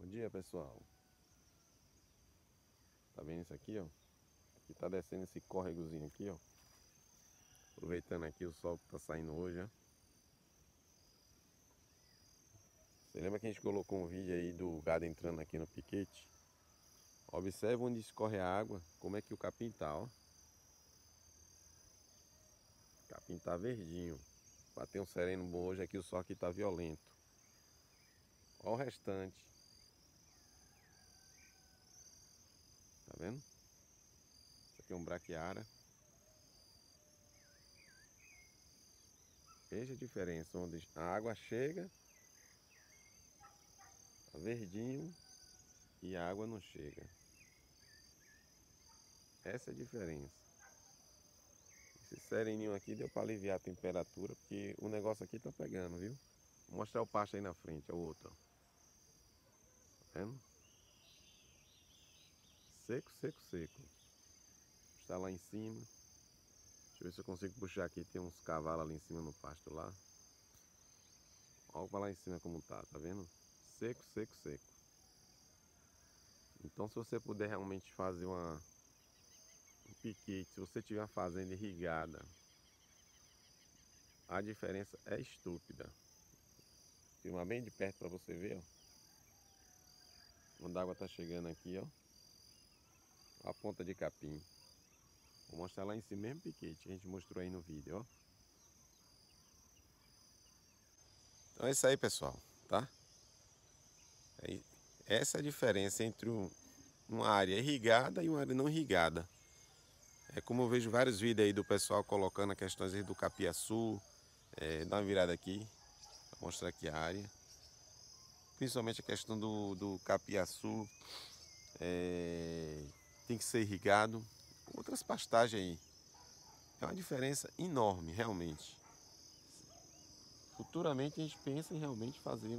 Bom dia, pessoal. Tá vendo isso aqui, ó? Aqui tá descendo esse córregozinho aqui, ó. Aproveitando aqui o sol que tá saindo hoje, ó. Você lembra que a gente colocou um vídeo aí do gado entrando aqui no piquete? Observe onde escorre a água, como é que o capim tá, ó. O capim tá verdinho. Bateu um sereno bom hoje aqui, o sol aqui tá violento. Ó o restante. Tá vendo? Isso aqui é um braquiária. Veja a diferença, onde a água chega, tá verdinho, e a água não chega. Essa é a diferença. Esse sereninho aqui deu para aliviar a temperatura, porque o negócio aqui tá pegando, viu? Vou mostrar o pasto aí na frente, é o outro, ó. Tá vendo? Seco, seco, seco. Está lá em cima. Deixa eu ver se eu consigo puxar aqui. Tem uns cavalos ali em cima no pasto lá. Olha para lá em cima como tá vendo? Seco, seco, seco. Então, se você puder realmente fazer um piquete, se você tiver uma fazenda irrigada, a diferença é estúpida. Filmar bem de perto para você ver, ó. Quando a água tá chegando aqui, ó. A ponta de capim. Vou mostrar lá em cima mesmo piquete que a gente mostrou aí no vídeo, ó. Então é isso aí, pessoal, tá? Essa é a diferença entre uma área irrigada e uma área não irrigada. É como eu vejo vários vídeos aí do pessoal colocando as questões aí do capiaçu. Dá uma virada aqui, vou mostrar aqui a área. Principalmente a questão do capiaçu. Tem que ser irrigado. Outras pastagens aí. É uma diferença enorme, realmente. Futuramente a gente pensa em realmente fazer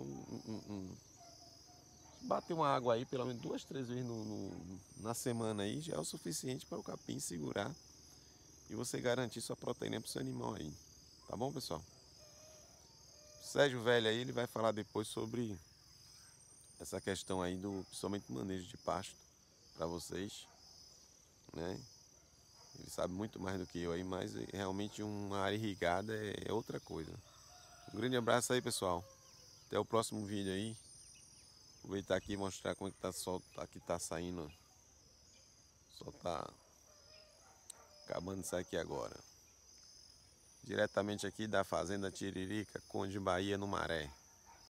bater uma água aí pelo menos 2, 3 vezes na semana aí já é o suficiente para o capim segurar e você garantir sua proteína para o seu animal aí. Tá bom, pessoal? Sérgio Velho aí, ele vai falar depois sobre essa questão aí principalmente manejo de pasto para vocês, né? Ele sabe muito mais do que eu aí, mas realmente uma área irrigada é outra coisa. Um grande abraço aí, pessoal. Até o próximo vídeo aí. Aproveitar aqui e mostrar como é que tá o sol. Aqui tá saindo. O sol tá acabando de sair aqui agora. Diretamente aqui da Fazenda Tiririca, Conde Bahia, no Maré.